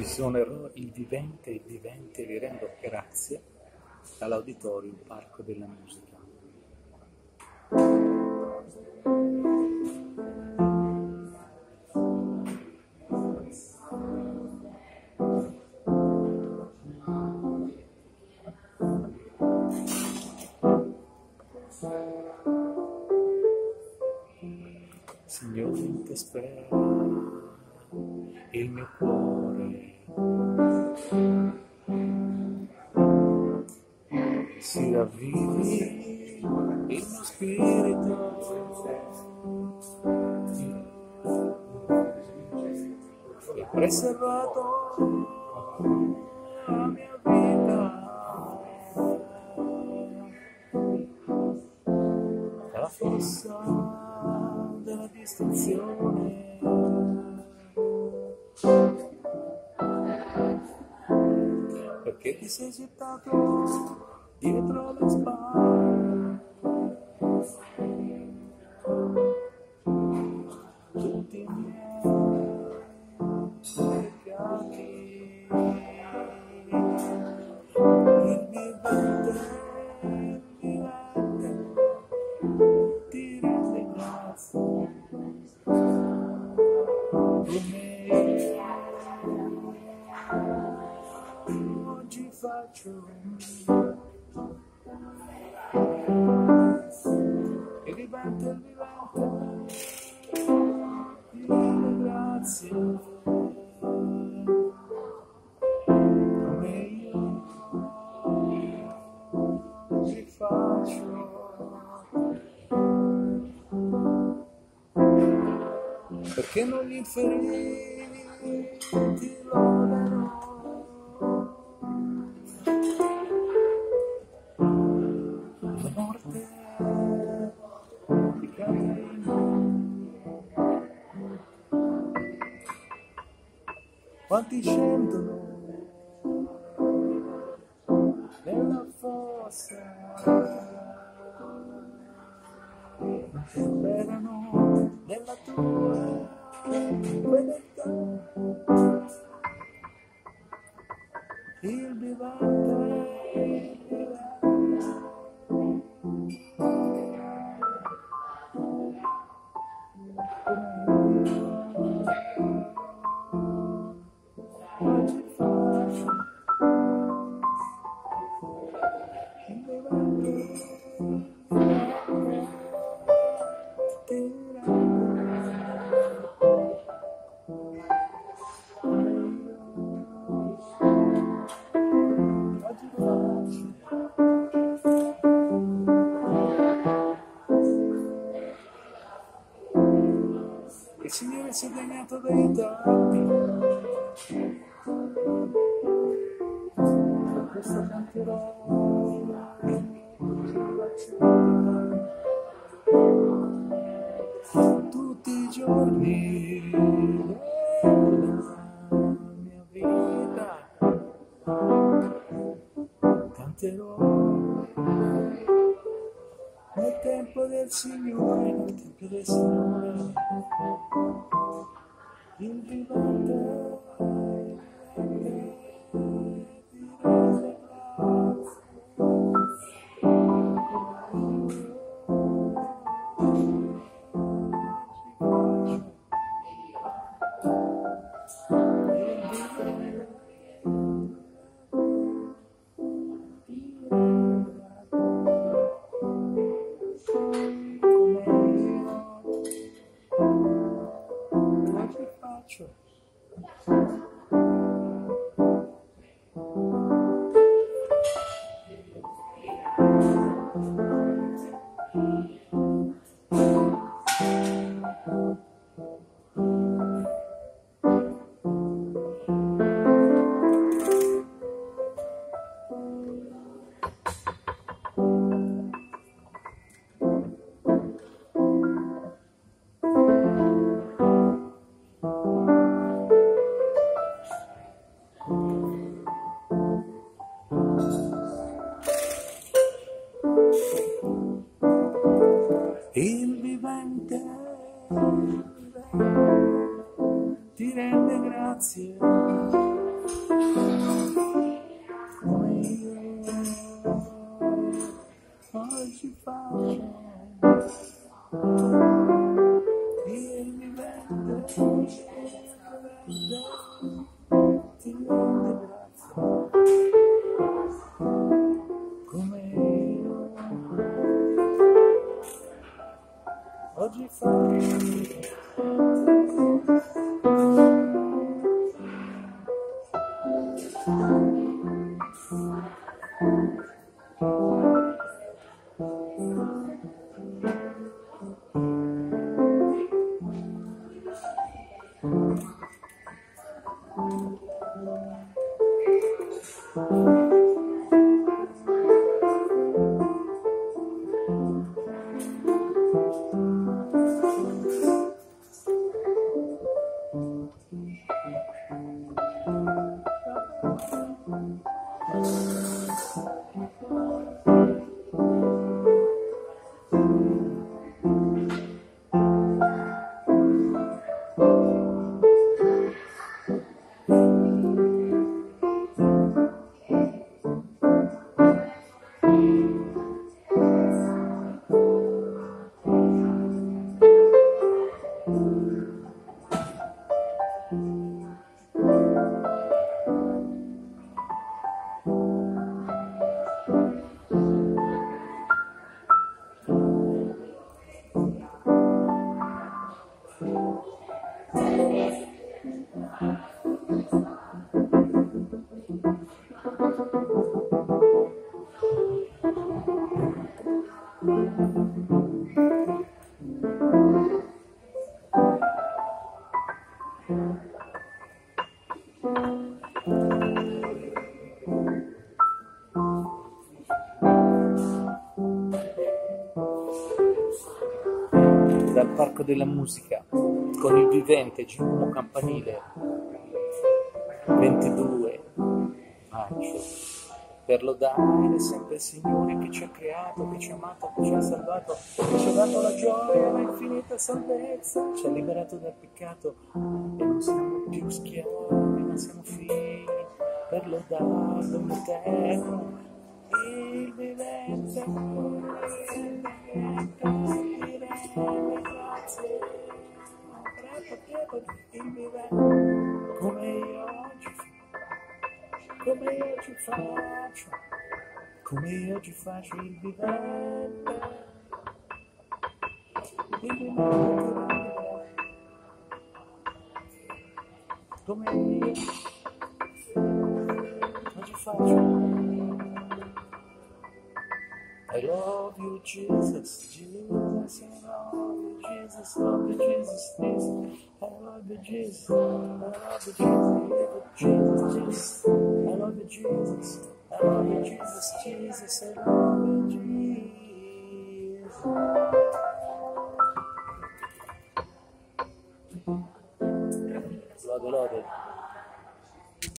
Esonerò il vivente vi rendo grazie all'Auditorium, Parco della Musica. Signore, in te spera il mio cuore, si ravvivi il mio spirito, e preservato la mia vita dalla fossa della distruzione. Perché ti sei gettato dietro le spalle tutti i miei peccati. Il vivente ti rende grazie come oggi faccio. Il vivente ti rende grazie come io oggi faccio. Perché non gli inferiti lodano la morte di Caterina. Quanti scendono nella fossa, sperano nella tua fedeltà. Il vivente oggi faccio. Il vivente il Signore si è degnato d'aiutarmi, per questo canterò tutti i giorni della mia vita. Canterò nel tempo del Signore, nel tempo del Signore. Il vivente ti rende grazie. ti rendo grazie, come io oggi faccio. Dal Parco della Musica con il Vivente Giacomo Campanile, 22 maggio, per lodare sempre il Signore che ci ha creato, che ci ha amato, che ci ha salvato, che ci ha dato la gioia, la infinita salvezza, ci ha liberato dal peccato e non siamo più schiavi, ma siamo figli, per lodarlo in eterno. Il Vivente, grazie, il Vivente, come io oggi faccio, come io oggi faccio il Vivente, come io oggi faccio. I love you, Jesus, Jesus, I love you, Jesus, love you, Jesus, Jesus, I love you, Jesus, I love you, Jesus, Jesus, I love you, Jesus, I love you, Jesus, Jesus, I love you, Jesus. Lode, lode.